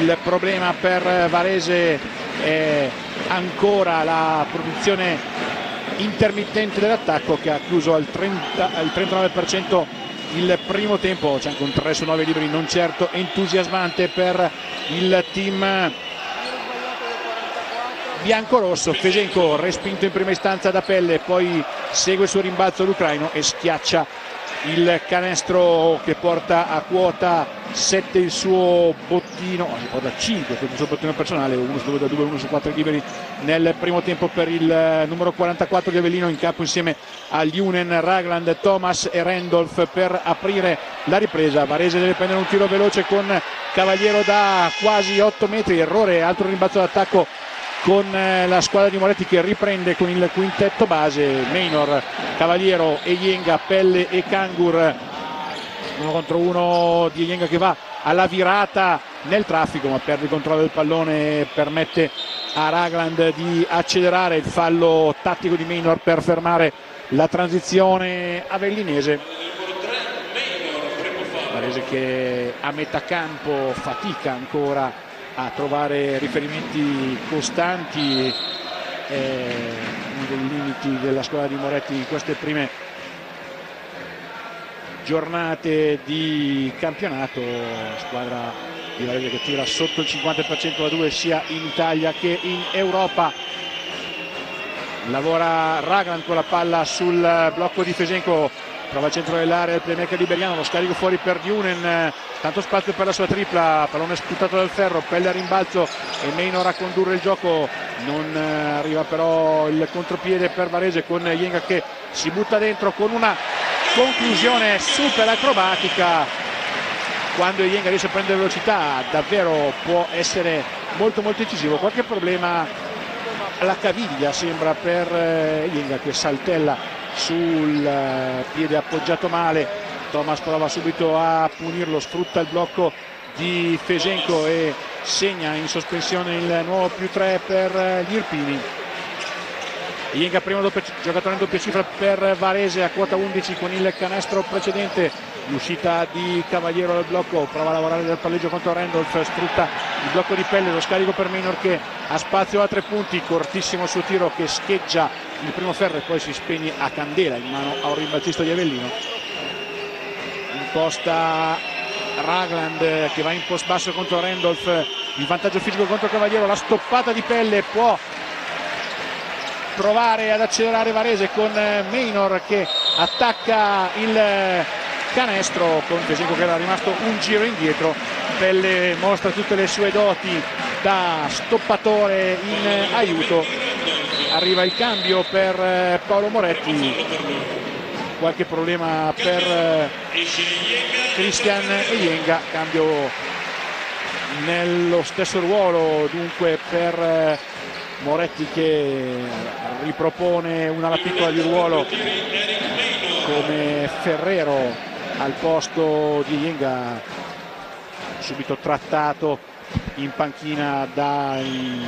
Il problema per Varese è ancora la produzione intermittente dell'attacco, che ha chiuso al 39% il primo tempo. C'è anche un 3 su 9 liberi non certo entusiasmante per il team biancorosso. Fesenko respinto in prima istanza da Pelle, poi segue il suo rimbalzo l'ucraino e schiaccia il canestro che porta a quota 7 il suo bottino, si porta 5 il suo bottino personale, 1 su 2 da 2, 1 su 4 liberi nel primo tempo per il numero 44 di Avellino, in campo insieme a Liunen, Ragland, Thomas e Randolph per aprire la ripresa. Varese deve prendere un tiro veloce con Cavaliero da quasi 8 metri, errore, altro rimbalzo d'attacco con la squadra di Moretti che riprende con il quintetto base: Maynor, Cavaliero, Eyenga, Pelle e Kangur. 1 contro 1 di Eyenga che va alla virata nel traffico ma perde il controllo del pallone e permette a Ragland di accelerare. Il fallo tattico di Maynor per fermare la transizione avellinese. Varese che a metà campo fatica ancora a trovare riferimenti costanti, uno dei limiti della squadra di Moretti in queste prime giornate di campionato. Squadra di Varese che tira sotto il 50% da 2 sia in Italia che in Europa. Lavora Ragland con la palla sul blocco di Fesenko, prova al centro dell'area il playmaker liberiano, lo scarico fuori per Liunen, tanto spazio per la sua tripla, pallone sputato dal ferro, Pelle a rimbalzo e Maynor a condurre il gioco, non arriva però il contropiede per Varese con Eyenga che si butta dentro con una conclusione super acrobatica. Quando Eyenga riesce a prendere velocità davvero può essere molto incisivo. Qualche problema alla caviglia sembra per Eyenga che saltella sul piede appoggiato male. Thomas prova subito a punirlo, sfrutta il blocco di Fesenko e segna in sospensione il nuovo +3 per gli irpini. Eyenga primo giocatore in doppia cifra per Varese a quota 11 con il canestro precedente. L'uscita di Cavaliero dal blocco, prova a lavorare dal palleggio contro Randolph, sfrutta il blocco di Pelle, lo scarico per Maynor che ha spazio a 3 punti, cortissimo il suo tiro che scheggia il primo ferro e poi si spegne a candela in mano a un rimbalzista di Avellino. Imposta Ragland che va in post basso contro Randolph, il vantaggio fisico contro Cavaliero, la stoppata di Pelle, può provare ad accelerare Varese con Maynor che attacca il canestro con Fesenko che era rimasto un giro indietro. Pelle mostra tutte le sue doti da stoppatore in aiuto. Arriva il cambio per Paolo Moretti, qualche problema per Christian Eyenga, cambio nello stesso ruolo dunque per Moretti che ripropone un'ala piccola di ruolo come Ferrero al posto di Eyenga, subito trattato in panchina dai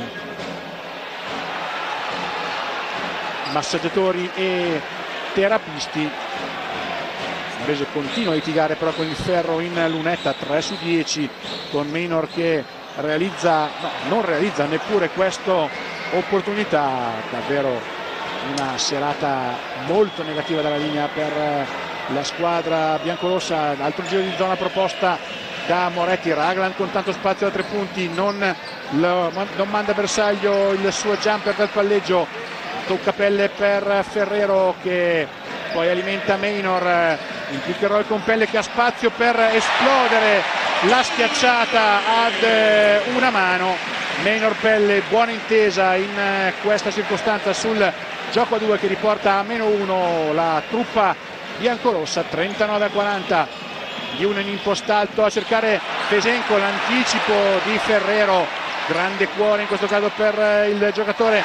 massaggiatori e terapisti. Varese continua a litigare però con il ferro in lunetta, 3 su 10 con Maynor che non realizza neppure questa opportunità. Davvero una serata molto negativa dalla linea per la squadra biancorossa. Altro giro di zona proposta da Moretti, Ragland con tanto spazio da 3 punti non manda bersaglio il suo jumper dal palleggio, tocca Pelle per Ferrero che poi alimenta Maynor, il pick and roll con Pelle che ha spazio per esplodere la schiacciata ad una mano. Maynor Pelle, buona intesa in questa circostanza sul gioco a 2 che riporta a -1 la truppa biancorossa. 39-40, Liunen in post alto a cercare Fesenko, l'anticipo di Ferrero, grande cuore in questo caso per il giocatore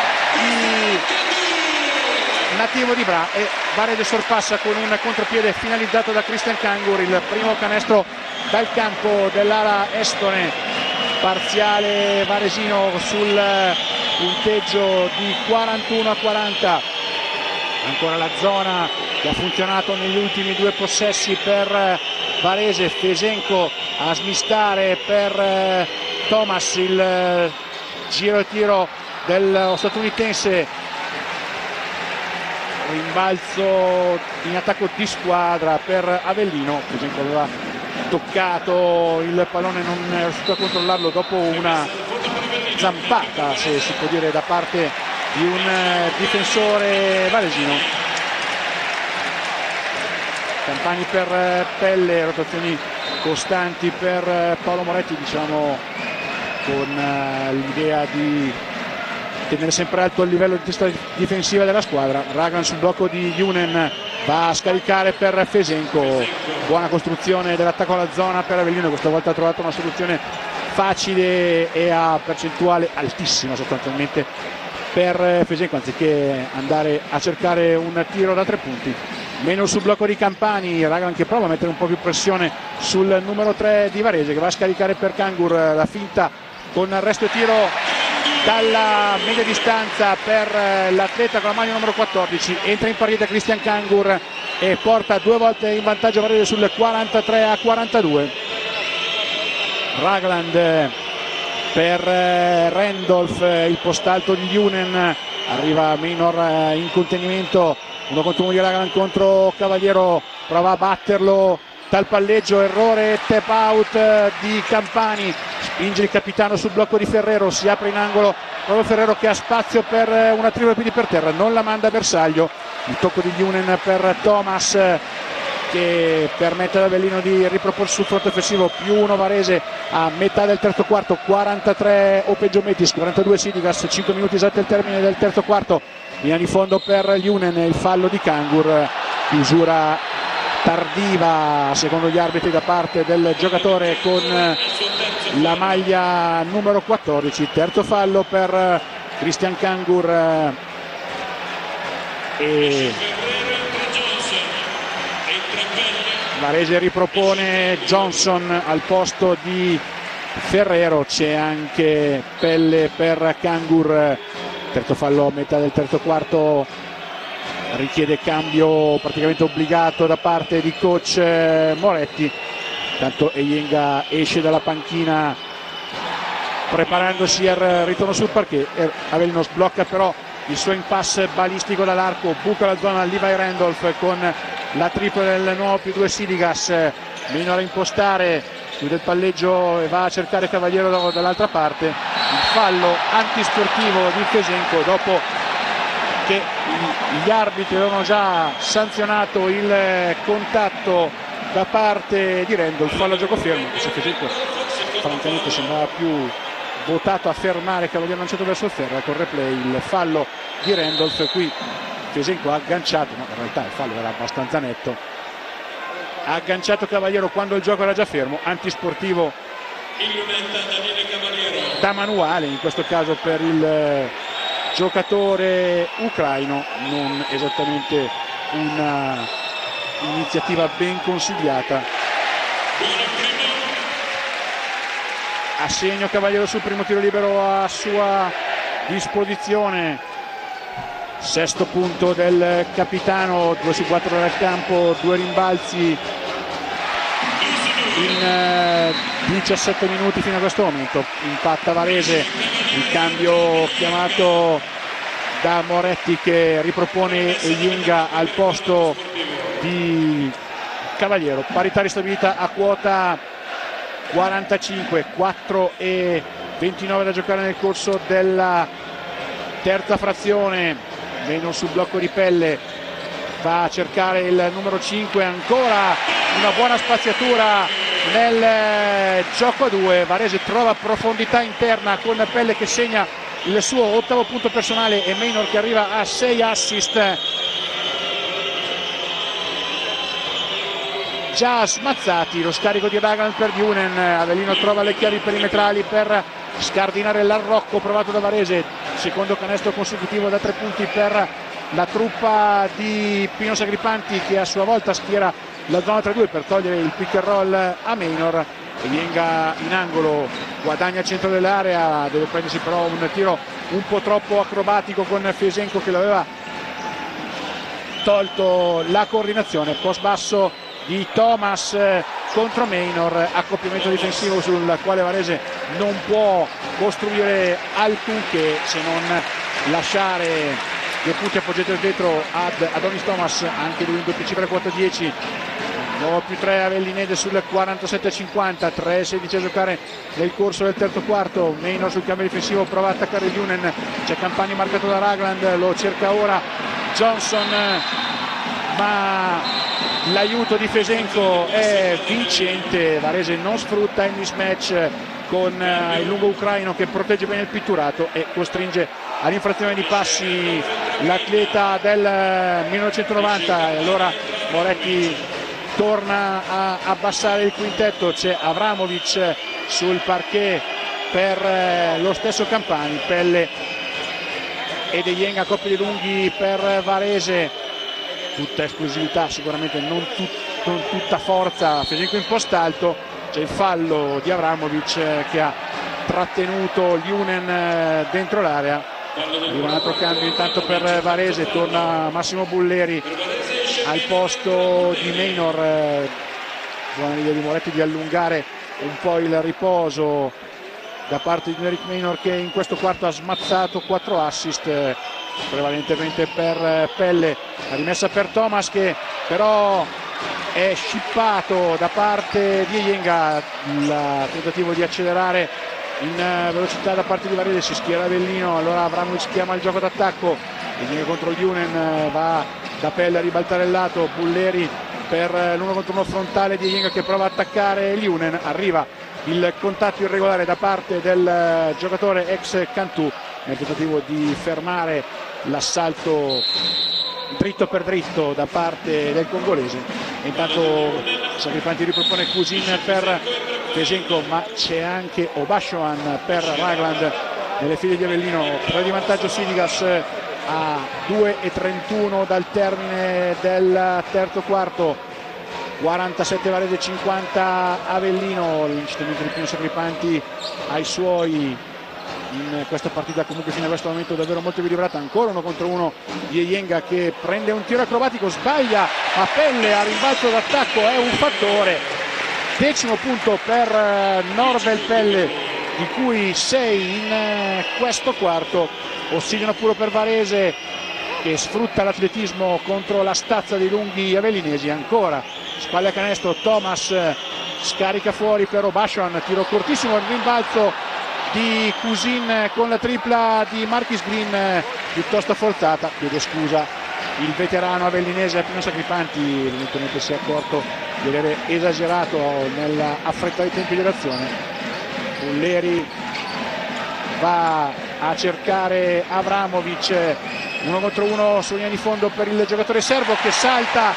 nativo di Bra, e Varese sorpassa con un contropiede finalizzato da Christian Kangur, il primo canestro dal campo dell'ala estone, parziale varesino sul punteggio di 41-40. Ancora la zona che ha funzionato negli ultimi 2 possessi per Varese. Fesenko a smistare per Thomas, il giro e tiro dello statunitense, rimbalzo in attacco di squadra per Avellino. Fesenko aveva toccato il pallone, non è riuscito a controllarlo dopo una zampata, se si può dire, da parte di un difensore varesino. Campani per Pelle, rotazioni costanti per Paolo Moretti, diciamo con l'idea di tenere sempre alto il livello di testa difensiva della squadra. Raglan sul blocco di Junen, va a scaricare per Fesenko, buona costruzione dell'attacco alla zona per Avellino, questa volta ha trovato una soluzione facile e a percentuale altissima sostanzialmente per Fesenko, anziché andare a cercare un tiro da 3 punti. Meno sul blocco di Campani, Raglan che prova a mettere un po' più pressione sul numero 3 di Varese, che va a scaricare per Kangur, la finta con arresto e tiro dalla media distanza per l'atleta con la maglia numero 14. Entra in partita Christian Kangur e porta 2 volte in vantaggio Varese sul 43-42. Ragland per Randolph, il post alto di Junen, arriva Minor in contenimento, 1 contro 1 di Ragland contro Cavaliero, prova a batterlo dal palleggio, errore, tap out di Campani, spinge il capitano sul blocco di Ferrero, si apre in angolo, proprio Ferrero che ha spazio per una tripla piedi per terra, non la manda a bersaglio. Il tocco di Junen per Thomas che permette ad Avellino di riproporsi sul fronte offensivo, più 1 Varese a metà del terzo quarto, 43 Open Metis, 42 Sidigas, 5 minuti esatti al termine del terzo quarto. Linea di fondo per Junen, il fallo di Kangur, chiusura tardiva secondo gli arbitri da parte del giocatore con la maglia numero 14. Terzo fallo per Christian Kangur e Varese ripropone Johnson al posto di Ferrero, c'è anche Pelle per Kangur. Terzo fallo a metà del terzo quarto, richiede cambio praticamente obbligato da parte di coach Moretti. Tanto Eyenga esce dalla panchina preparandosi al ritorno sul parquet. Avellino sblocca però il suo impasse balistico dall'arco, buca la zona Levi Randolph con la tripla del nuovo più 2 Sidigas. Minor a impostare, chiude il palleggio e va a cercare Cavaliero dall'altra parte. Il fallo antisportivo di Fesenko dopo che gli arbitri avevano già sanzionato il contatto da parte di Randolph. Fallo a gioco fermo, se Fesenko francamente sembrava più votato a fermare Cavaliero lanciato verso il ferro. Con replay il fallo di Randolph, qui Fesenko ha agganciato, ma in realtà il fallo era abbastanza netto, ha agganciato Cavaliero quando il gioco era già fermo. Antisportivo da manuale in questo caso per il giocatore ucraino, non esattamente una iniziativa ben consigliata. A segno Cavaliero sul primo tiro libero a sua disposizione, sesto punto del capitano, 2 su 4 dal campo, 2 rimbalzi in 17 minuti fino a questo momento. Impatta Varese, il cambio chiamato da Moretti che ripropone Eyenga al posto di Cavaliero. Parità ristabilita a quota 45, 4 e 29 da giocare nel corso della terza frazione. Meno sul blocco di Pelle, va a cercare il numero 5, ancora una buona spaziatura nel gioco a 2. Varese trova profondità interna con Pelle che segna il suo 8º punto personale e Minor che arriva a 6 assist. Già smazzati, lo scarico di Ragland per Junen. Avellino trova le chiavi perimetrali per scardinare l'arrocco provato da Varese. Secondo canestro consecutivo da 3 punti per la truppa di Pino Sagripanti, che a sua volta schiera la zona 3-2 per togliere il pick and roll a Minor. Eyenga in angolo, guadagna al centro dell'area, deve prendersi però un tiro un po' troppo acrobatico con Fesenko che l'aveva tolto la coordinazione. Post basso di Thomas contro Maynor, accoppiamento difensivo sul quale Varese non può costruire alcunché se non lasciare due punti appoggiati al vetro ad Adonis Thomas, anche lui in doppia cifra 4-10. 9+3 Avellinese sul 47-50, 3-16 a giocare nel corso del terzo quarto. Maynor sul cambio difensivo prova a attaccare Lunen, c'è Campani marcato da Ragland, lo cerca ora Johnson, ma l'aiuto di Fesenko è vincente. Varese non sfrutta il mismatch con il lungo ucraino che protegge bene il pitturato e costringe all'infrazione di passi l'atleta del 1990. E allora Moretti torna a abbassare il quintetto, c'è Avramovic sul parquet per lo stesso Campani, Pelle e De Jong a coppie di lunghi per Varese, tutta esplosività sicuramente, non tutta forza. Fesenko in post alto, c'è il fallo di Avramovic che ha trattenuto Lunen dentro l'area. Un altro cambio intanto per Varese, torna Massimo Bulleri al posto di Maynor. Buona idea di Moretti di allungare un po' il riposo da parte di Eric Maynor, che in questo quarto ha smazzato 4 assist, prevalentemente per Pelle. La rimessa per Thomas che però è scippato da parte di Jenga, il tentativo di accelerare in velocità da parte di Varese, si schiera Avellino, allora Avramovic chiama il gioco d'attacco, Jenga contro Lunen, va da Pelle a ribaltare il lato, Bulleri per l'uno contro uno frontale di Jenga che prova a attaccare Lunen, arriva il contatto irregolare da parte del giocatore ex Cantù nel tentativo di fermare l'assalto dritto per dritto da parte del congolese. Intanto Sacripanti ripropone Cousin per Fesenko, ma c'è anche Obashoan per Ragland nelle file di Avellino. 3 di vantaggio Sidigas a 2:31 dal termine del terzo quarto. 47 Varese, 50 Avellino. L'incitamento di Pino Sacripanti ai suoi in questa partita comunque fino a questo momento davvero molto equilibrata. Ancora uno contro uno di Jenga che prende un tiro acrobatico, sbaglia a Pelle, a rimbalzo d'attacco è un fattore. 10° punto per Norbel Pelle, di cui 6 in questo quarto. Ossigeno puro per Varese che sfrutta l'atletismo contro la stazza dei lunghi avellinesi. Ancora spalle a canestro, Thomas scarica fuori per Obashoan, tiro cortissimo, il rimbalzo di Cousin con la tripla di Marquis Green piuttosto forzata, chiede scusa il veterano avellinese Pino Sacripanti, evidentemente si è accorto di aver esagerato nell'affrettare i tempi di reazione. Bulleri va a cercare Avramovic, 1 contro 1 su linea di fondo per il giocatore serbo che salta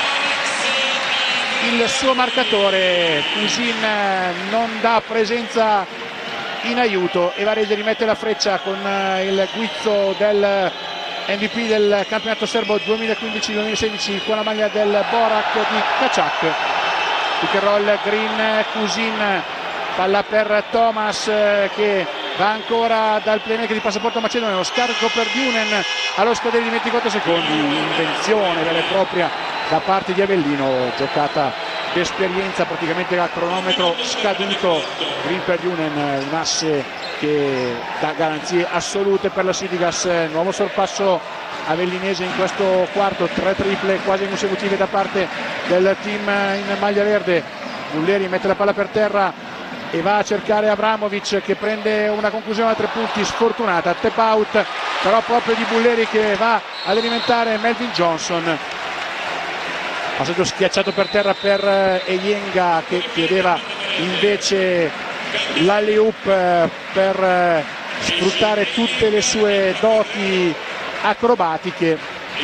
il suo marcatore. Cousin non dà presenza in aiuto e Varese rimette la freccia con il guizzo del MVP del campionato serbo 2015-2016 con la maglia del Borak di Kachak. Pick and roll Green, Cousin, palla per Thomas che va ancora dal playmaker di passaporto macedonio, scarico per Lunen allo scadere di 24 secondi, invenzione vera e propria da parte di Avellino, giocata d'esperienza praticamente a cronometro scaduto. Green per Lunen, un asse che dà garanzie assolute per la Sidigas. Nuovo sorpasso avellinese in questo quarto, 3 triple quasi consecutive da parte del team in maglia verde. Bulleri mette la palla per terra e va a cercare Avramovic che prende una conclusione a 3 punti sfortunata, tap out però proprio di Bulleri che va ad alimentare Melvin Johnson. Passaggio schiacciato per terra per Eyenga che chiedeva invece l'alley-oop per sfruttare tutte le sue doti acrobatiche.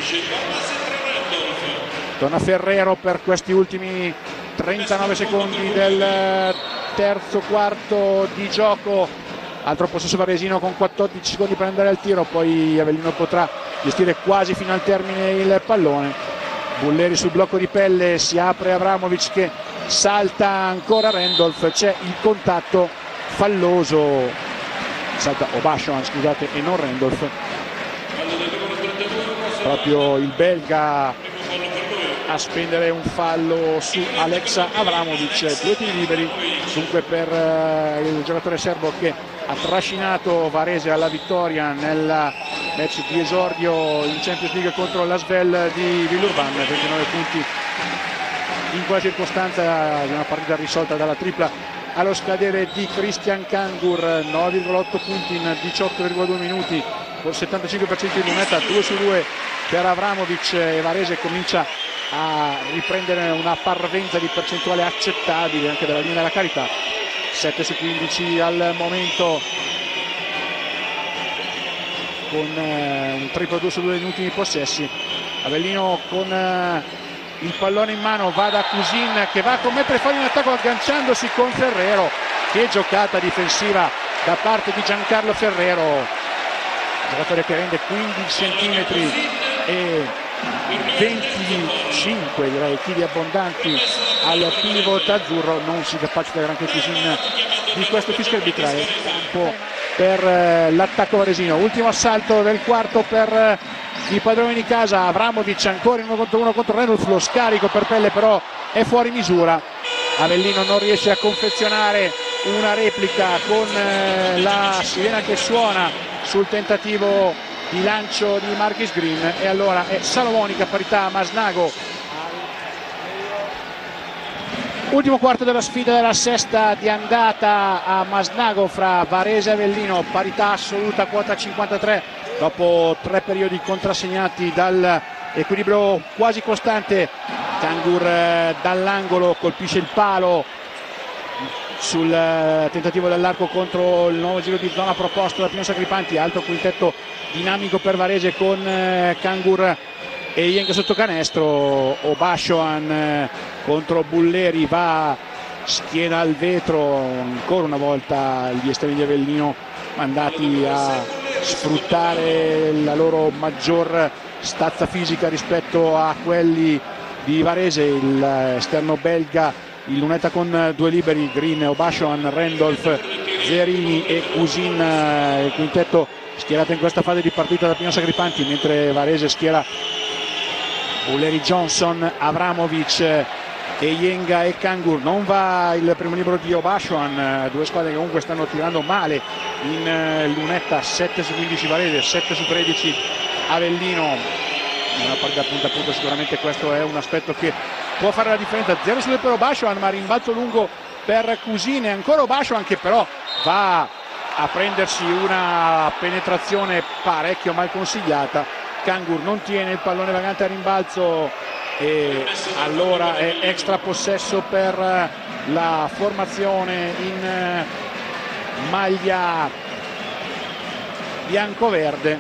Torna Ferrero per questi ultimi 39 secondi del terzo quarto di gioco. Altro possesso varesino con 14 secondi per andare al tiro, poi Avellino potrà gestire quasi fino al termine il pallone. Bulleri sul blocco di Pelle, si apre Avramovic che salta ancora Randolph, c'è il contatto falloso, salta Obashoan scusate e non Randolph, proprio il belga a spendere un fallo su Alexa Avramovic. 2 tiri liberi dunque per il giocatore serbo che ha trascinato Varese alla vittoria nel match di esordio in Champions League contro l'Asvel di Villeurbanne. 29 punti in quella circostanza di una partita risolta dalla tripla allo scadere di Christian Kangur. 9,8 punti in 18,2 minuti con 75% di lunetta, 2 su 2 per Avramovic, e Varese comincia a riprendere una parvenza di percentuale accettabile anche dalla linea della carità. 7 su 15 al momento, con un triplo 2 su 2 negli ultimi possessi. Avellino con il pallone in mano va da Cusin, che va a commettere fallo in attacco agganciandosi con Ferrero. Che giocata difensiva da parte di Giancarlo Ferrero, giocatore che rende 15 centimetri e 25 direi chili abbondanti al pivot azzurro. Non si capacita granché Cusin di questo fischio arbitrale. Campo per l'attacco varesino. Ultimo assalto del quarto per i padroni di casa. Avramovic ancora in 1 contro 1 contro Renulf, lo scarico per Pelle però è fuori misura. Avellino non riesce a confezionare una replica con la sirena che suona sul tentativo di lancio di Marquis Green, e allora è Salomonica parità Masnago. Ultimo quarto della sfida della sesta di andata a Masnago fra Varese e Avellino, parità assoluta, quota 53 dopo 3 periodi contrassegnati dall'equilibrio quasi costante. Kangur dall'angolo colpisce il palo sul tentativo dell'arco contro il nuovo giro di zona proposto da Pino Sacripanti. Alto quintetto dinamico per Varese con Kangur e Jeng sotto canestro. Obashoan contro Bulleri, va schiena al vetro. Ancora una volta gli esterni di Avellino mandati a sfruttare la loro maggior stazza fisica rispetto a quelli di Varese. Il esterno belga, il lunetta con 2 liberi, Green, Obashoan, Randolph, Zerini e Cusin, il quintetto schierato in questa fase di partita da Pino Sacripanti, mentre Varese schiera Bulleri, Johnson, Avramovic e Jenga e Kangur. Non va il primo libero di Obashoan. Due squadre che comunque stanno tirando male in lunetta. 7 su 15 Varese, 7 su 13 Avellino. Una partita punto a punto, sicuramente questo è un aspetto che può fare la differenza. 0 su 2 per Obashoan, ma rimbalzo lungo per Cusine. Ancora Obashoan che però va a prendersi una penetrazione parecchio mal consigliata. Kangur non tiene il pallone vagante a rimbalzo e allora è extra possesso per la formazione in maglia bianco-verde.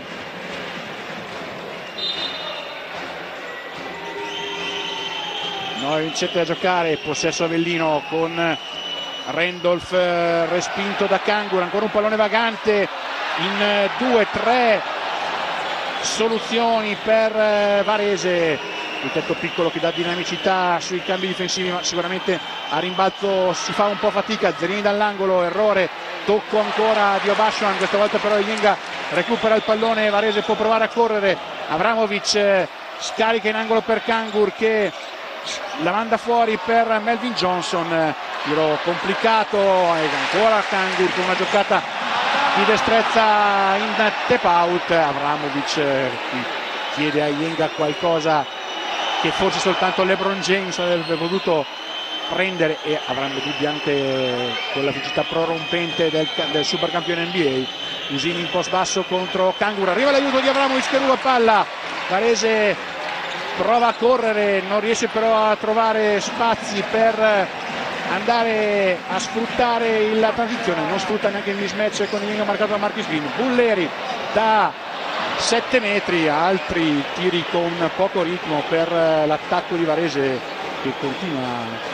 Noi vincete a giocare, possesso Avellino con Randolph respinto da Kangur. Ancora un pallone vagante in 2-3 soluzioni per Varese. Il tetto piccolo che dà dinamicità sui cambi difensivi, ma sicuramente a rimbalzo si fa un po' fatica. Zerini dall'angolo, errore, tocco ancora di Obashoan, questa volta però Jenga recupera il pallone, Varese può provare a correre. Avramovic scarica in angolo per Kangur che la manda fuori per Melvin Johnson. Tiro complicato e ancora Kangur con una giocata di destrezza in tap out. Avramovic chiede a Jenga qualcosa che forse soltanto LeBron James avrebbe potuto prendere, e avranno dubbi anche con la velocità prorompente del supercampione NBA. Usini in post basso contro Kangur, arriva l'aiuto di Avramovic che ruba palla. Varese prova a correre, non riesce però a trovare spazi per andare a sfruttare la transizione, non sfrutta neanche il mismatch con il linea marcato da Marquis Green. Bulleri da 7 metri, altri tiri con poco ritmo per l'attacco di Varese che continua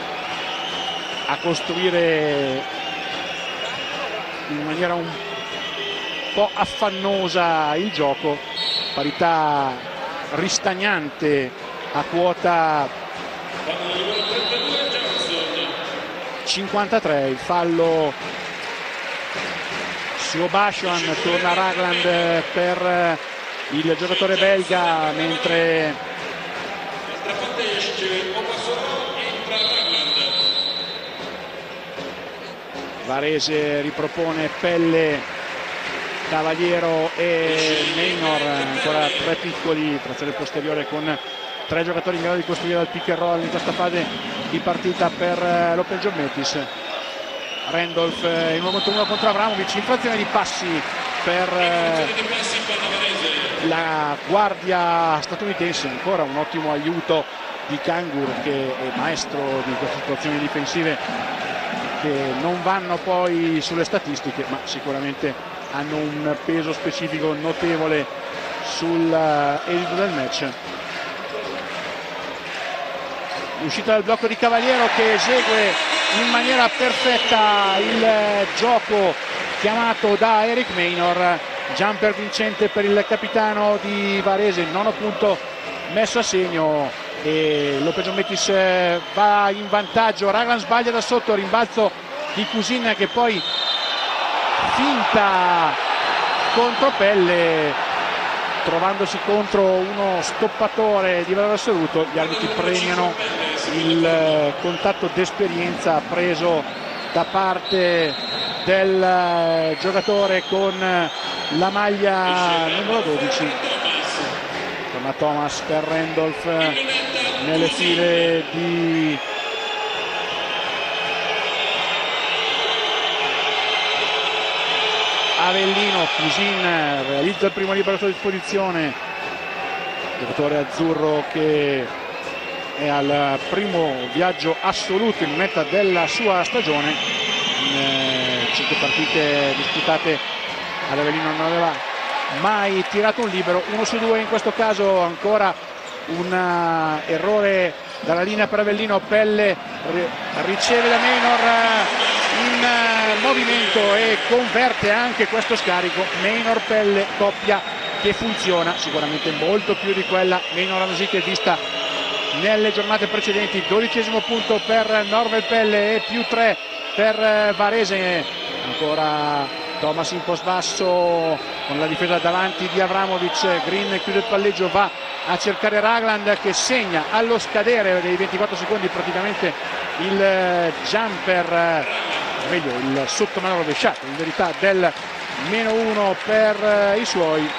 a costruire in maniera un po' affannosa il gioco. Parità ristagnante a quota 53. Il fallo su Obashoan, torna Ragland per il giocatore belga, mentre Varese ripropone Pelle, Cavaliero e Maynor, ancora tre piccoli, trazione posteriore con tre giocatori in grado di costruire dal pick and roll in questa fase di partita per l'Open Giommetis. Randolph in 1 contro 1 contro Avramovic, infrazione di passi per la guardia statunitense, ancora un ottimo aiuto di Kangur, che è maestro di queste situazioni difensive che non vanno poi sulle statistiche ma sicuramente hanno un peso specifico notevole sull'esito del match. L'uscita dal blocco di Cavaliero, che esegue in maniera perfetta il gioco chiamato da Eric Maynor. Jumper vincente per il capitano di Varese, nono punto messo a segno e l'Open Giommetis va in vantaggio. Ragland sbaglia da sotto, rimbalzo di Cusin che poi finta contro Pelle, trovandosi contro uno stoppatore di valore assoluto. Gli arbitri premiano il contatto d'esperienza preso da parte del giocatore con la maglia numero 12. Torna Thomas per Randolph nelle file di Avellino. Cusin realizza il primo libero a sua disposizione, giocatore azzurro che è al primo viaggio assoluto in meta della sua stagione. In 5 partite disputate ad Avellino non aveva mai tirato un libero, 1 su 2 in questo caso. Ancora un errore dalla linea per Avellino. Pelle riceve da Maynor in movimento e converte anche questo scarico. Maynor Pelle, coppia che funziona sicuramente molto più di quella Maynor-Anosiche vista nelle giornate precedenti. 12° punto per Norvel Pelle e più 3 per Varese. Ancora Thomas in post basso con la difesa davanti di Avramovic. Green chiude il palleggio, va a cercare Ragland che segna allo scadere dei 24 secondi praticamente il jumper, meglio il sottomano rovesciato in verità del -1 per i suoi.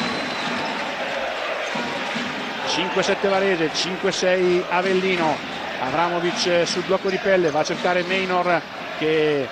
5-7 Varese, 5-6 Avellino. Avramovic sul blocco di Pelle, va a cercare Maynor che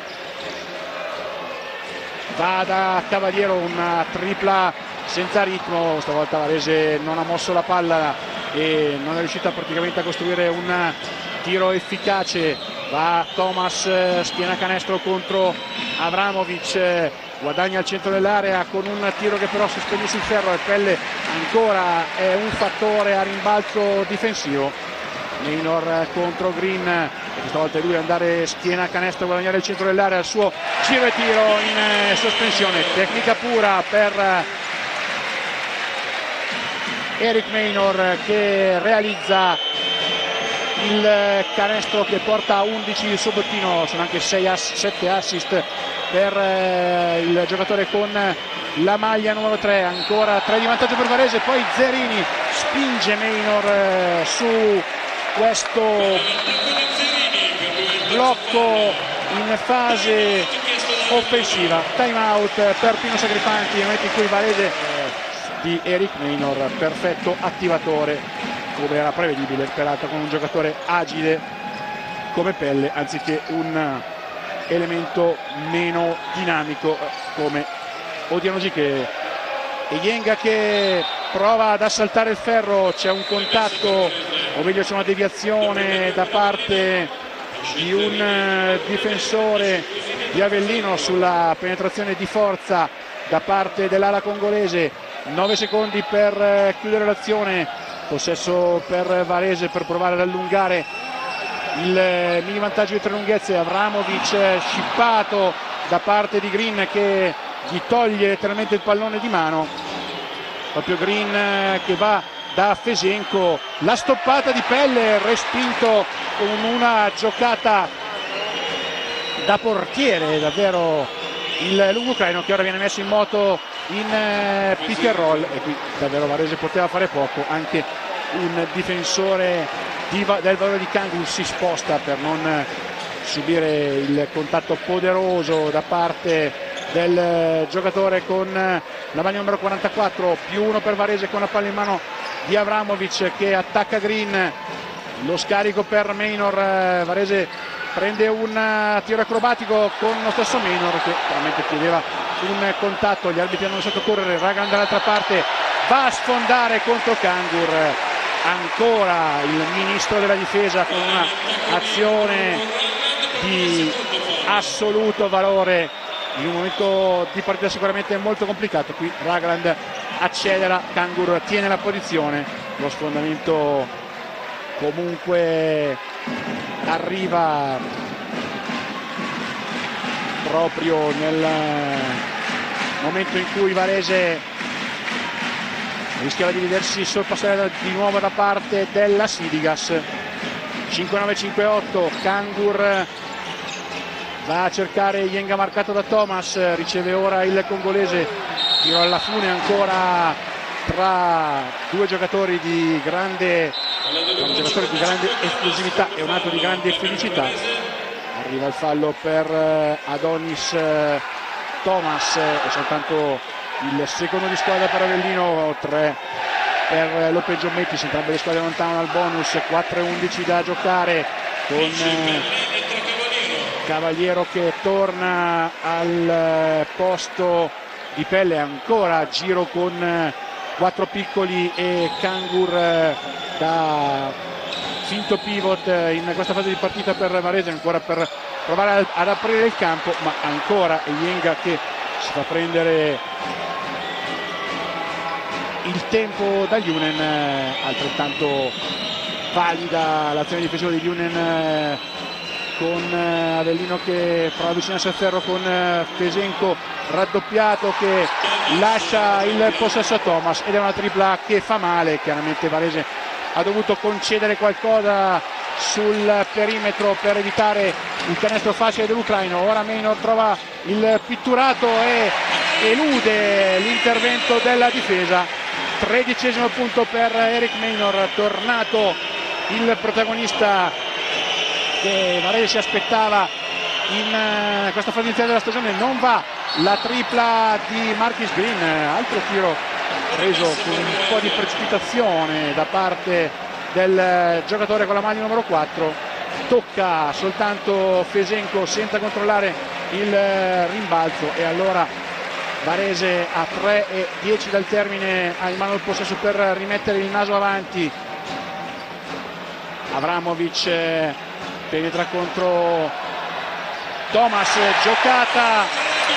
va da Cavaliero, una tripla senza ritmo. Stavolta Varese non ha mosso la palla e non è riuscita praticamente a costruire un tiro efficace. Va Thomas, schiena canestro contro Avramovic, guadagna al centro dell'area con un tiro che però si spegne sul ferro e Pelle ancora è un fattore a rimbalzo difensivo. Maynor contro Green, questa volta è lui a andare schiena canestro, guadagnare il centro dell'area, il suo giro e tiro in sospensione. Tecnica pura per Eric Maynor che realizza il canestro che porta a 11 il suo bottino. Sono anche 7 assist per il giocatore con la maglia numero 3. Ancora 3 di vantaggio per Varese, poi Zerini spinge Maynor su questo blocco in fase offensiva. Time out per Pino Sagrifanti nel momento in cui Varese di Eric Maynor, perfetto attivatore come era prevedibile, peraltro con un giocatore agile come Pelle anziché un elemento meno dinamico come Odianogiche. E Yenga che prova ad assaltare il ferro, c'è un contatto, o meglio c'è una deviazione da parte di un difensore di Avellino sulla penetrazione di forza da parte dell'ala congolese. 9 secondi per chiudere l'azione, possesso per Varese per provare ad allungare il mini vantaggio di 3 lunghezze. Avramovic scippato da parte di Green che gli toglie letteralmente il pallone di mano. Proprio Green che va da Fesenko, la stoppata di Pelle, respinto con una giocata da portiere davvero il lungo ucraino, che ora viene messo in moto in pick and roll e qui davvero Varese poteva fare poco. Anche un difensore del valore di Kangur si sposta per non subire il contatto poderoso da parte del giocatore con la maglia numero 44, +1 per Varese con la palla in mano di Avramovic che attacca Green, lo scarico per Maynor, Varese prende un tiro acrobatico con lo stesso Maynor che veramente chiedeva un contatto, gli arbitri hanno lasciato correre, Ragland dall'altra parte va a sfondare contro Kangur, ancora il ministro della difesa con un'azione di assoluto valore in un momento di partita sicuramente molto complicato. Qui Ragland accelera, Kangur tiene la posizione, lo sfondamento comunque arriva proprio nel momento in cui Varese rischiava di vedersi sorpassare di nuovo da parte della Sidigas. 5-9-5-8, Kangur va a cercare Yenga marcato da Thomas, riceve ora il congolese, tiro alla fune ancora tra due giocatori di grande esplosività e un altro di grande felicità. Arriva il fallo per Adonis Thomas e soltanto il secondo di squadra per Avellino, 3 per Lopez Giommetti, entrambe le squadre lontane dal bonus. 4-11 da giocare con Cavaliero che torna al posto di pelle, ancora giro con 4 piccoli e Kangur da finto pivot in questa fase di partita per Varese, ancora per provare ad aprire il campo, ma ancora Yenga che si fa prendere il tempo da Junen. Altrettanto valida l'azione difensiva di Junen con Avellino che prova a avvicinarsi al ferro con Fesenko raddoppiato che lascia il possesso a Thomas, ed è una tripla che fa male. Chiaramente Varese ha dovuto concedere qualcosa sul perimetro per evitare il canestro facile dell'ucraino. Ora Maynor trova il pitturato e elude l'intervento della difesa. 13° punto per Eric Maynor, tornato il protagonista che Varese si aspettava in questa fase iniziale della stagione. Non va la tripla di Marquis Green, altro tiro preso con un po' di precipitazione da parte del giocatore con la maglia numero 4. Tocca soltanto Fesenko senza controllare il rimbalzo e allora Varese a 3:10 dal termine ha in mano il possesso per rimettere il naso avanti. Avramovic penetra contro Thomas, giocata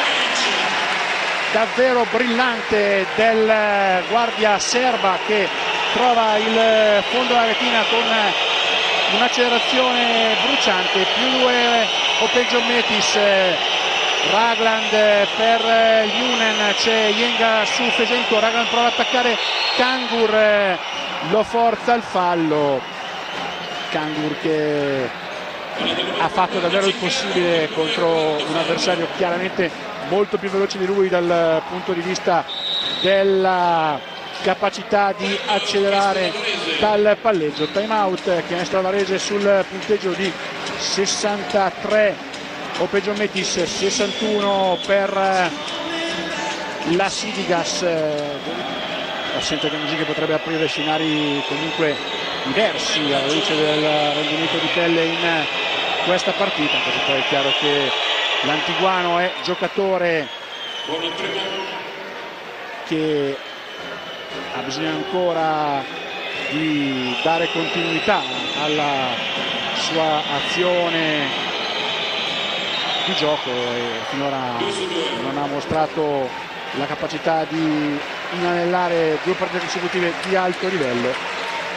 davvero brillante del guardia serba che trova il fondo della retina con un'accelerazione bruciante. +2 Opeggio Metis, Ragland per Junen, c'è Yenga su Fesenko, Ragland prova ad attaccare Kangur, lo forza il fallo. Kangur che ha fatto davvero il possibile contro un avversario chiaramente molto più veloce di lui dal punto di vista della capacità di accelerare dal palleggio. Time out, canestro Varese sul punteggio di 63 Opeggio Metis, 61 per la Sidigas. L'assenza di Gamigi che potrebbe aprire scenari comunque diversi alla luce del rendimento di pelle in questa partita, perché poi è chiaro che l'antiguano è giocatore che ha bisogno ancora di dare continuità alla sua azione di gioco e finora non ha mostrato la capacità di inanellare 2 partite consecutive di alto livello.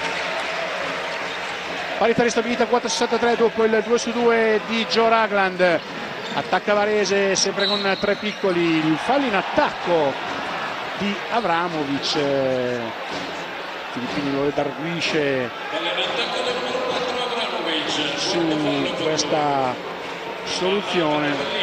Parità ristabilita 4-63 dopo il 2-2 di Joe Ragland. Attacca Varese sempre con 3 piccoli, il fallo in attacco di Avramovic. Filippini lo redarguisce su questa soluzione.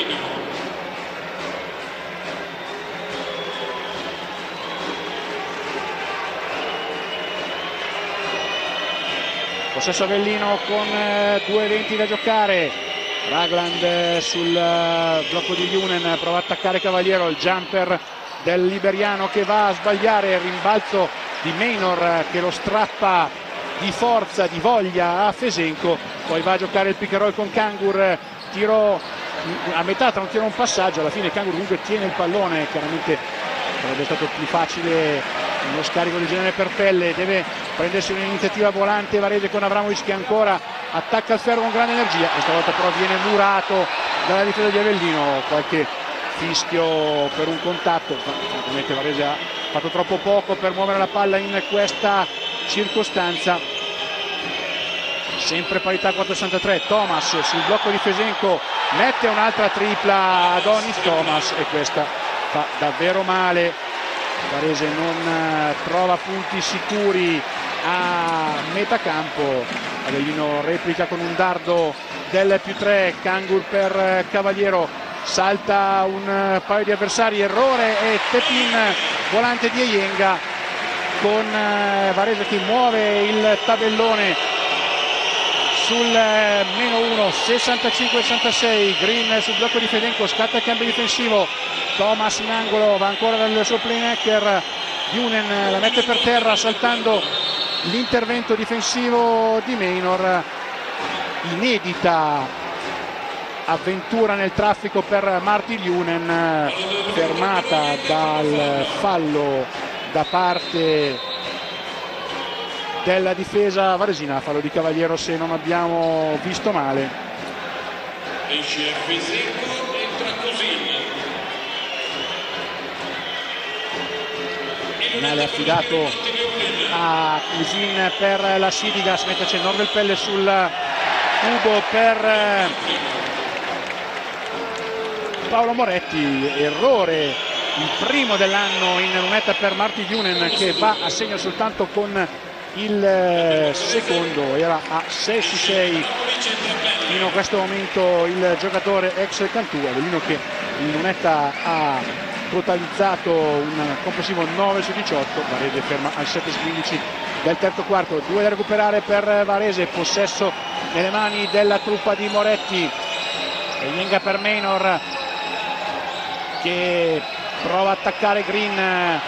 Possesso Avellino con 2:20 da giocare. Ragland sul blocco di Junen, prova a attaccare Cavaliero, il jumper del liberiano che va a sbagliare, il rimbalzo di Maynor che lo strappa di forza, di voglia a Fesenko, poi va a giocare il pick and roll con Kangur, tiro a metà tra un tiro e un passaggio, alla fine Kangur comunque tiene il pallone, chiaramente sarebbe stato più facile uno scarico di genere per Pelle, deve prendersi un'iniziativa volante Varese con Avramovic che ancora attacca il ferro con grande energia, questa volta però viene murato dalla difesa di Avellino, qualche fischio per un contatto, ovviamente Varese ha fatto troppo poco per muovere la palla in questa circostanza. Sempre parità 4-63, Thomas sul blocco di Fesenko mette un'altra tripla Adonis Thomas e questa fa davvero male. Varese non trova punti sicuri a metà campo, Avellino replica con un dardo del +3, Kangur per Cavaliero, salta un paio di avversari, errore e tap-in volante di Eyenga con Varese che muove il tabellone sul -1, 65-66, Green sul blocco di Fesenko, scatta il cambio difensivo, Thomas in angolo, va ancora dal suo playmaker, Junen la mette per terra saltando l'intervento difensivo di Maynor, inedita avventura nel traffico per Martin Junen, fermata dal fallo da parte della difesa varesina, fallo di Cavaliero se non abbiamo visto male. Esce Fesenko, entra Cousin. Finale affidato a Cousin per la Sidigas, mentre c'è Norvel Pelle sul cubo per Paolo Moretti, errore il primo dell'anno in lunetta per Martin Junen che va a segno soltanto con il secondo, era a 6-6 fino a questo momento il giocatore ex Cantù. Avellino che in lunetta ha totalizzato un complessivo 9-18, Varese ferma al 7-15 del terzo quarto, 2 da recuperare per Varese, possesso nelle mani della truppa di Moretti, Eyenga per Maynor che prova a attaccare Green,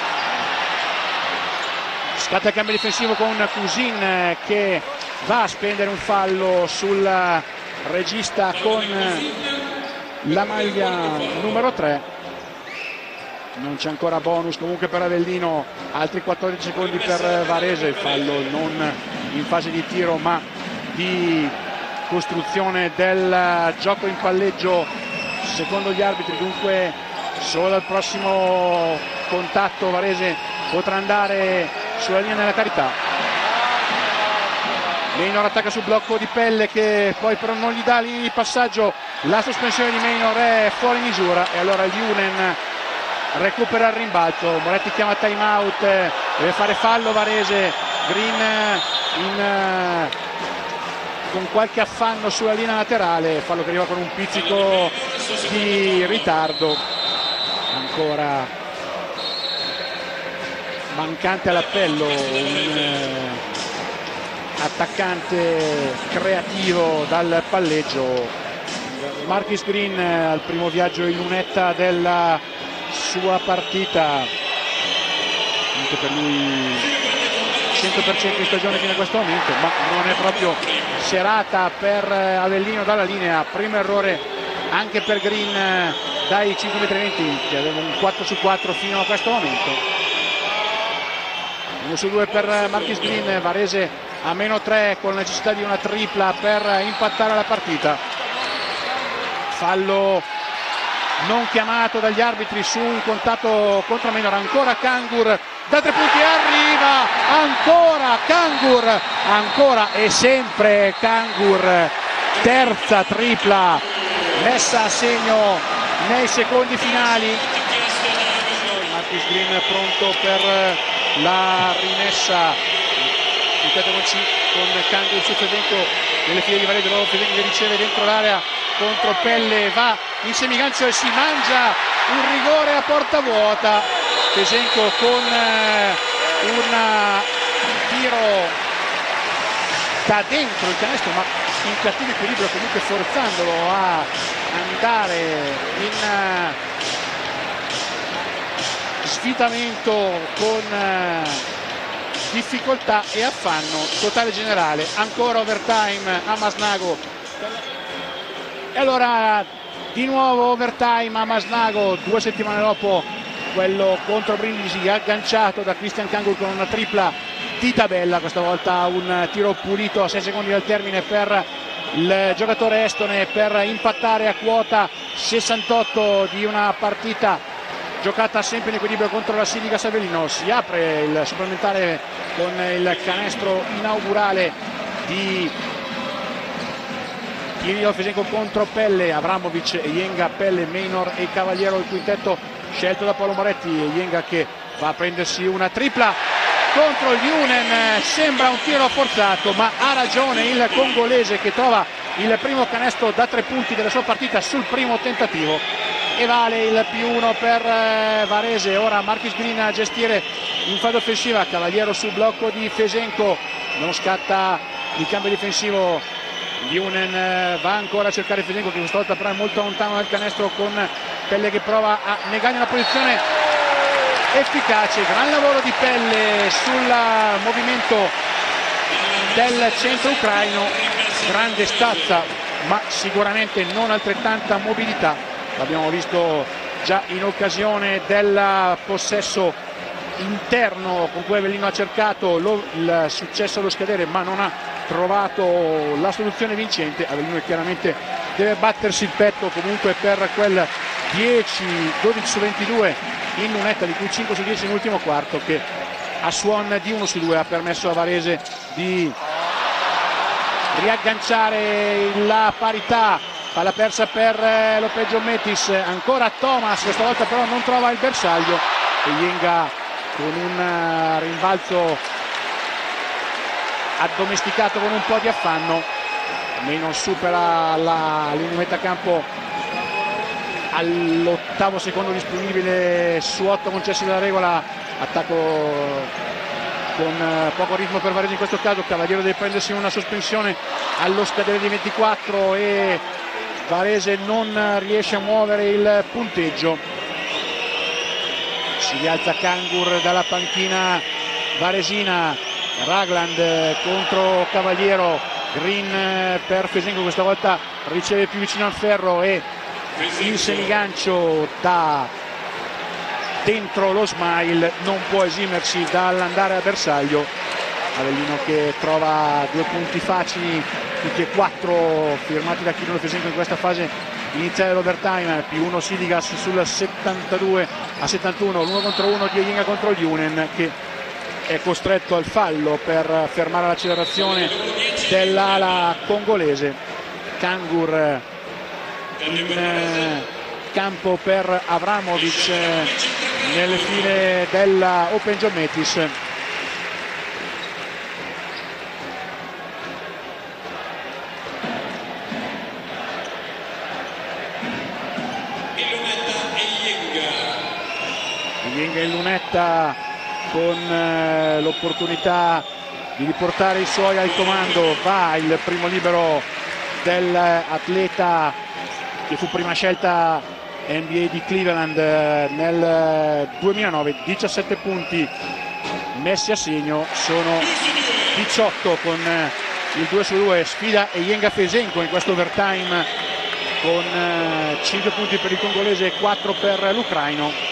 scatta il cambio difensivo con Cousin che va a spendere un fallo sul regista con la maglia numero 3. Non c'è ancora bonus comunque per Avellino, altri 14 secondi per Varese, il fallo non in fase di tiro ma di costruzione del gioco in palleggio secondo gli arbitri, dunque solo al prossimo contatto Varese potrà andare sulla linea della carità. Maynor attacca sul blocco di Pelle che poi però non gli dà linea di passaggio, la sospensione di Maynor è fuori misura e allora Junen recupera il rimbalzo, Moretti chiama time out, deve fare fallo Varese, Green con qualche affanno sulla linea laterale, fallo che arriva con un pizzico di ritardo, ancora mancante all'appello, un attaccante creativo dal palleggio. Marquis Green al primo viaggio in lunetta della sua partita, anche per lui 100% in stagione fino a questo momento, ma non è proprio serata per Avellino dalla linea, primo errore anche per Green dai 5,20 m che aveva un 4/4 fino a questo momento. 1/2 per Marquis Green, Varese a -3 con la necessità di una tripla per impattare la partita. Fallo non chiamato dagli arbitri su un contatto contro Maynor, ancora Kangur da 3 punti, arriva ancora Kangur, ancora e sempre Kangur, terza tripla messa a segno nei secondi finali. Marquis Green pronto per la rimessa, con Kangur su Fesenko nelle file di Varese, nuovo Fesenko che riceve dentro l'area contro Pelle, va in semigancio e si mangia un rigore a porta vuota. Fesenko con un tiro da dentro il canestro, ma in cattivo equilibrio, comunque forzandolo a andare in svitamento con difficoltà e affanno. Totale generale, ancora overtime a Masnago, e allora di nuovo overtime a Masnago, 2 settimane dopo quello contro Brindisi, agganciato da Christian Kangur con una tripla di tabella, questa volta un tiro pulito a 6 secondi dal termine per il giocatore estone per impattare a quota 68 di una partita giocata sempre in equilibrio contro la Silica Savellino. Si apre il supplementare con il canestro inaugurale di Chievo Fesenco contro Pelle, Avramovic, Jenga, Pelle, Maynor e Cavaliero il quintetto scelto da Paolo Moretti. Jenga che va a prendersi una tripla contro Yunen, sembra un tiro forzato, ma ha ragione il congolese che trova il primo canestro da 3 punti della sua partita sul primo tentativo e vale il +1 per Varese. Ora Marquis Green a gestire in fase offensiva, Cavaliero sul blocco di Fesenco, non scatta il cambio difensivo, Yunen va ancora a cercare Fesenco che questa volta però è molto lontano dal canestro, con Pelle che prova a negare una posizione efficace. Gran lavoro di Pelle sul movimento del centro ucraino, grande stazza ma sicuramente non altrettanta mobilità, l'abbiamo visto già in occasione del possesso interno con cui Avellino ha cercato il successo allo scadere ma non ha trovato la soluzione vincente. Avellino chiaramente deve battersi il petto comunque per quel 12 su 22 in lunetta, di cui 5 su 10 in ultimo quarto, che a suon di 1 su 2 ha permesso a Varese di riagganciare la parità. Palla persa per Lopez Giommetis, ancora Thomas, questa volta però non trova il bersaglio e Jenga con un rimbalzo addomesticato con un po' di affanno, non supera la linea metà campo all'8° secondo disponibile su 8 concessi dalla regola. Attacco con poco ritmo per Varese in questo caso, Cavaliero deve prendersi una sospensione allo scadere di 24 e Varese non riesce a muovere il punteggio. Si rialza Kangur dalla panchina varesina, Ragland contro Cavaliero, Green per Fesenco, questa volta riceve più vicino al ferro e il semigancio da dentro lo smile non può esimersi dall'andare a bersaglio. Avellino che trova 2 punti facili, tutti e 4 firmati da Chirino Fesenco in questa fase iniziale dell'overtime, +1 Siligas sul 72 a 71, l'1 contro 1 di Jenga contro Yunen che è costretto al fallo per fermare l'accelerazione dell'ala congolese. Kangur in campo per Avramovic nelle file della Open Giommetis. Jenga in lunetta con l'opportunità di riportare i suoi al comando. Va il primo libero dell'atleta che fu prima scelta NBA di Cleveland nel 2009, 17 punti messi a segno, sono 18 con il 2 su 2. Sfida e Jenga Fesenco in questo overtime con 5 punti per il congolese e 4 per l'ucraino.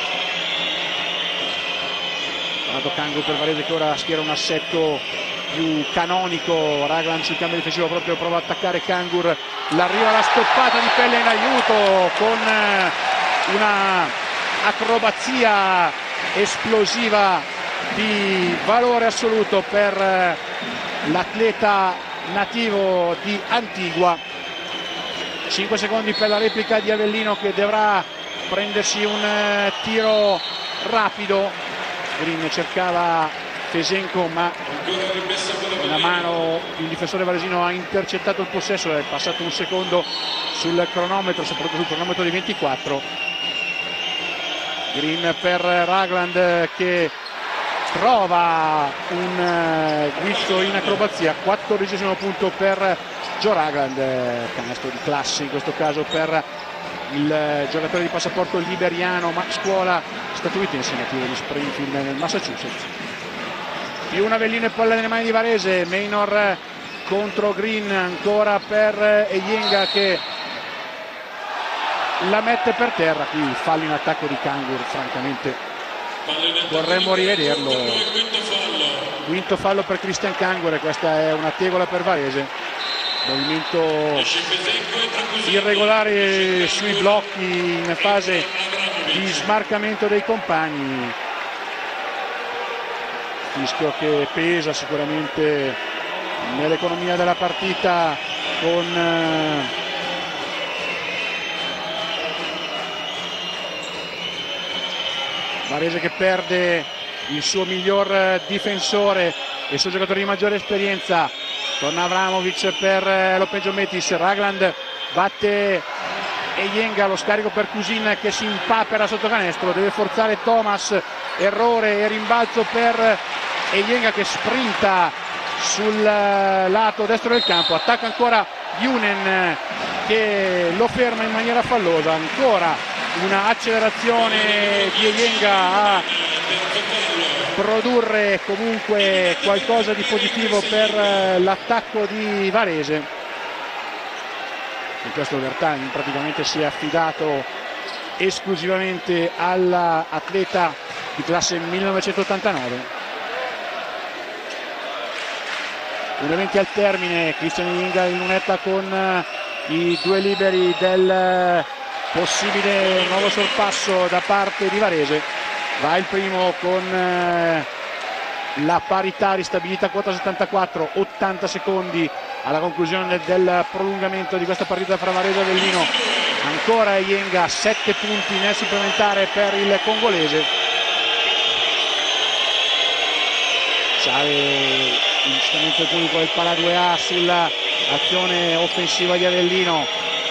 Kangur per Varese che ora schiera un assetto più canonico, Raglan sul cambio difensivo proprio prova ad attaccare Kangur, l'arriva la stoppata di Pelle in aiuto con una acrobazia esplosiva di valore assoluto per l'atleta nativo di Antigua. 5 secondi per la replica di Avellino che dovrà prendersi un tiro rapido. Green cercava Fesenco ma una mano il difensore varesino ha intercettato il possesso, è passato un secondo sul cronometro, soprattutto sul cronometro di 24. Green per Ragland che trova un guizzo in acrobazia. 14° punto per Joe Ragland, canestro di classe in questo caso per il giocatore di passaporto liberiano ma scuola statunitense, nativo di Springfield nel Massachusetts. Più un Avellino e palla nelle mani di Varese. Maynor contro Green, ancora per Eyenga che la mette per terra. Qui fallo in attacco di Kangur, francamente vorremmo rivederlo. Quinto fallo per Christian Kangur, e questa è una tegola per Varese. Movimento irregolare sui blocchi in fase di smarcamento dei compagni. Fischio che pesa sicuramente nell'economia della partita, con Varese che perde il suo miglior difensore e il suo giocatore di maggiore esperienza. Torna Avramovic per Lopeggio Metis. Ragland batte Eyenga, lo scarico per Cusin che si impapera sotto canestro, deve forzare Thomas, errore e rimbalzo per Eyenga che sprinta sul lato destro del campo. Attacca ancora Yunen che lo ferma in maniera fallosa. Ancora una accelerazione di Eyenga a produrre comunque qualcosa di positivo per l'attacco di Varese. In questo Vertani praticamente si è affidato esclusivamente all'atleta di classe 1989. 1:20 al termine, Christian Eyenga in lunetta con i due liberi del possibile nuovo sorpasso da parte di Varese. Va il primo con la parità ristabilita a quota 74, 80 secondi alla conclusione del prolungamento di questa partita fra Varese e Avellino. Ancora Eyenga, 7 punti nel supplementare per il congolese. Sale giustamente il pubblico del Pala 2A sull'azione offensiva di Avellino.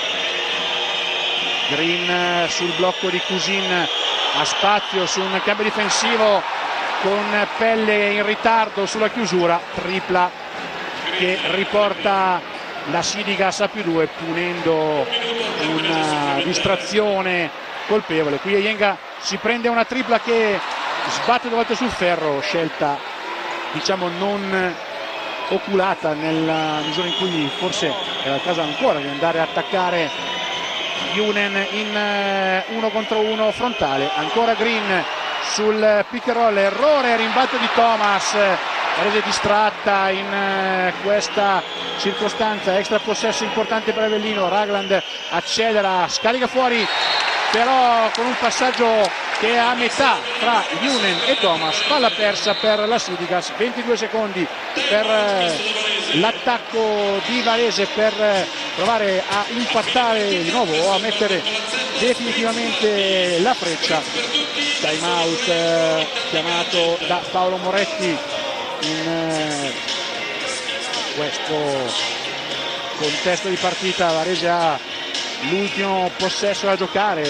Green sul blocco di Cusin, a spazio su un cambio difensivo con Pelle in ritardo sulla chiusura, tripla che riporta la Sidigas a +2 punendo una distrazione colpevole. Qui Eyenga si prende una tripla che sbatte 2 volte sul ferro, scelta diciamo non oculata nella misura in cui forse era il caso ancora di andare a attaccare Yunen in 1 contro 1 frontale. Ancora Green sul pick and roll, errore, rimbalzo di Thomas. Varese distratta in questa circostanza, extra possesso importante per Avellino. Ragland accelera, scarica fuori, però con un passaggio che è a metà tra Yunen e Thomas. Palla persa per la Sidigas, 22 secondi per l'attacco di Varese per provare a impattare di nuovo o a mettere definitivamente la freccia. Time out chiamato da Paolo Moretti in questo contesto di partita. Varese ha l'ultimo possesso da giocare,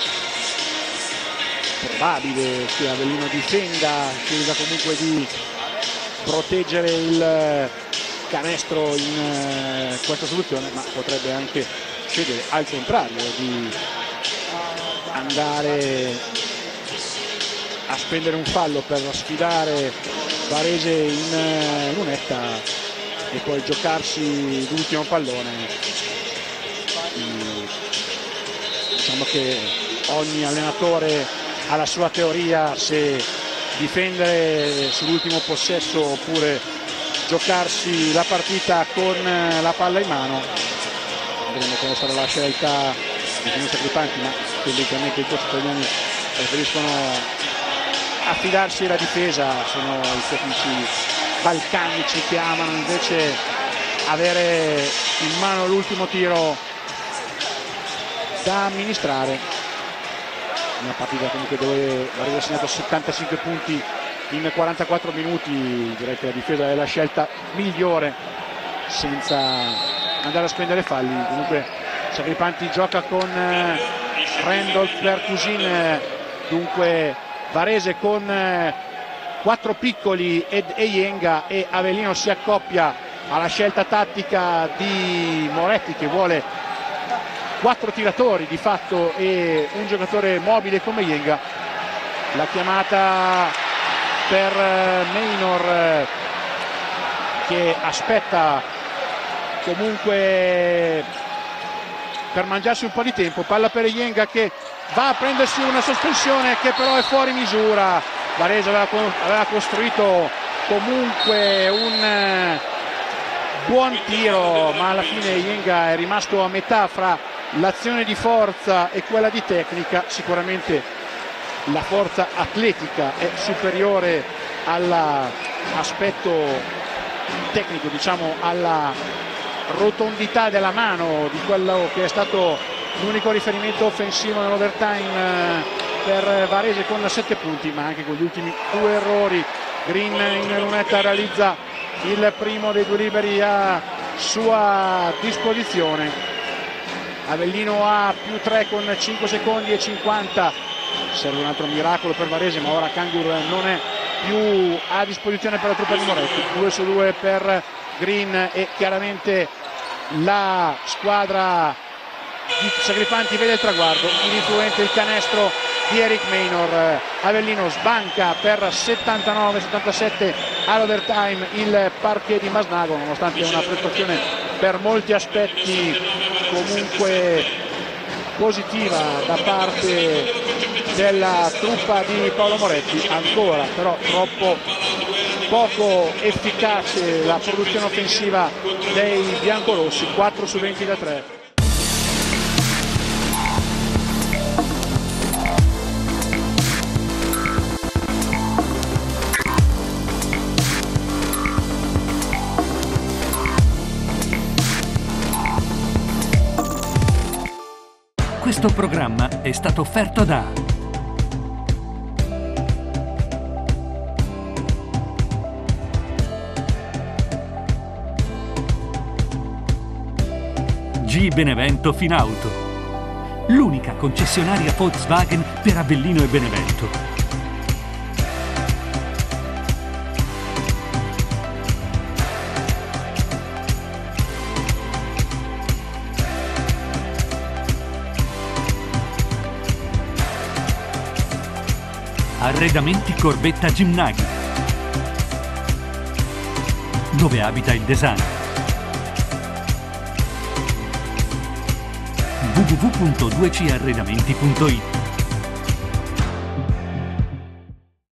probabile che Avellino difenda, cerca comunque di proteggere il canestro in questa soluzione, ma potrebbe anche scegliere al contrario di andare a spendere un fallo per sfidare Varese in lunetta e poi giocarsi l'ultimo pallone. Diciamo che ogni allenatore ha la sua teoria, se difendere sull'ultimo possesso oppure giocarsi la partita con la palla in mano. Vedremo quale sarà la scelta di Pino Sacripanti, ma tendenzialmente i coach italiani preferiscono affidarsi alla difesa, sono i tecnici balcanici che amano invece avere in mano l'ultimo tiro da amministrare. Una partita comunque dove Varese ha segnato 75 punti in 44 minuti, direi che la difesa è la scelta migliore senza andare a spendere falli. Comunque Sacripanti gioca con Randolph per Cusin, dunque Varese con 4 piccoli ed Jenga, e Avellino si accoppia alla scelta tattica di Moretti, che vuole 4 tiratori di fatto e un giocatore mobile come Jenga. La chiamata per Maynor, che aspetta comunque per mangiarsi un po' di tempo. Palla per Jenga, che va a prendersi una sospensione che però è fuori misura. Varese aveva costruito comunque un buon tiro, ma alla fine Jenga è rimasto a metà fra l'azione di forza e quella di tecnica. Sicuramente la forza atletica è superiore all'aspetto tecnico, diciamo alla rotondità della mano di quello che è stato l'unico riferimento offensivo nell'overtime per Varese, con 7 punti, ma anche con gli ultimi 2 errori. Green in lunetta realizza il primo dei 2 liberi a sua disposizione. Avellino ha +3 con 5 secondi e 50. Serve un altro miracolo per Varese, ma ora Cangur non è più a disposizione per la truppa di Moretti. 2 su 2 per Green, e chiaramente la squadra di Sagripanti vede il traguardo. Ininfluente il canestro di Eric Maynor. Avellino sbanca per 79-77 all'overtime il parquet di Masnago, nonostante una prestazione per molti aspetti comunque positiva da parte della truppa di Paolo Moretti. Ancora però troppo poco efficace la produzione offensiva dei biancorossi. 4 su 20 da 3. Questo programma è stato offerto da G Benevento Finauto, l'unica concessionaria Volkswagen per Avellino e Benevento. Arredamenti Corbetta Gimnaghi, dove abita il design. www.2carredamenti.it